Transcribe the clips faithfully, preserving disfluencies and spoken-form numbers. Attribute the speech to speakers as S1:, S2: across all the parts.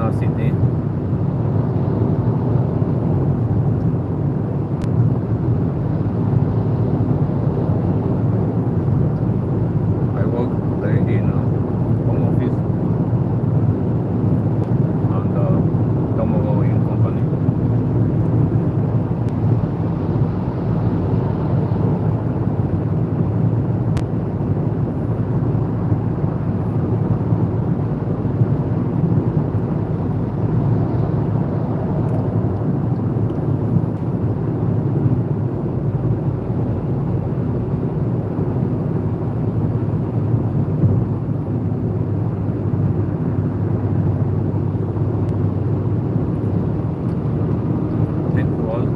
S1: a city. I work today in a home office and uh, tomorrow in company. Thank you all.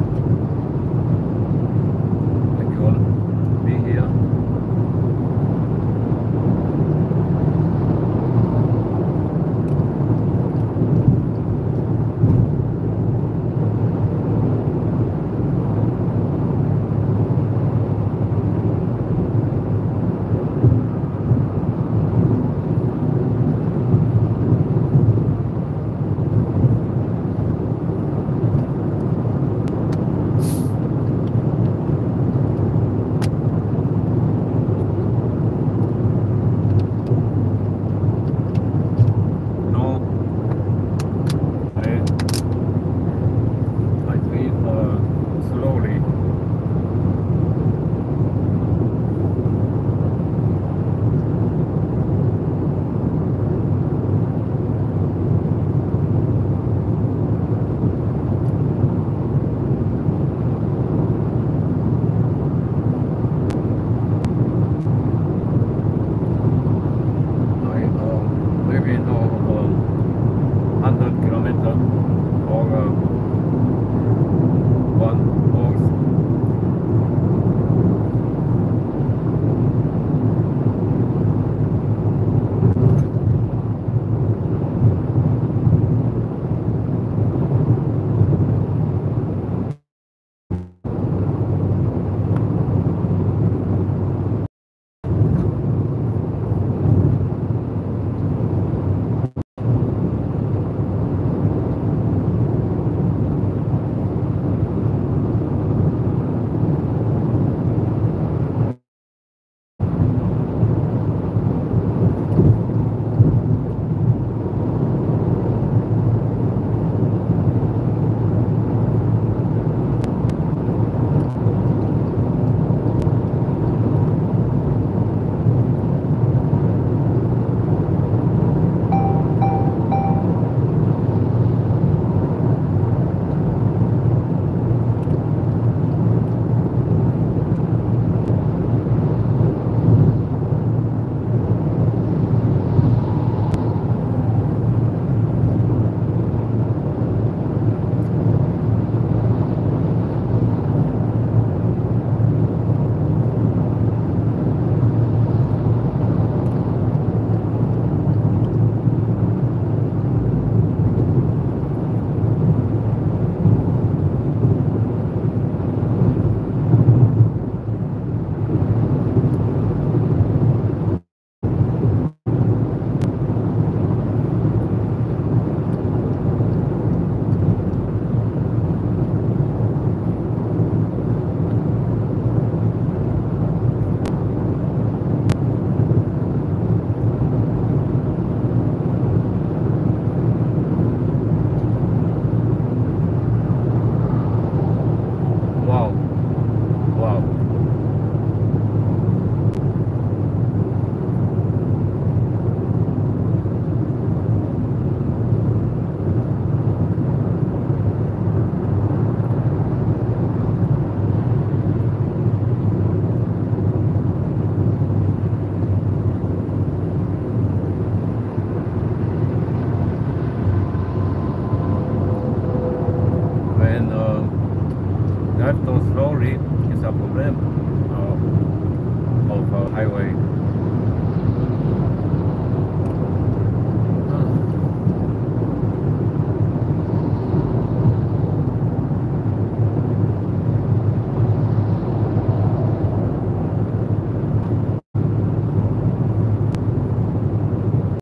S1: Thank you all. Be here. No, I, I breathe uh, slowly. I um, maybe know um, one hundred kilometers or uh, one horse. Wow, wow. When uh, drive too slowly is a problem uh, of uh, highway.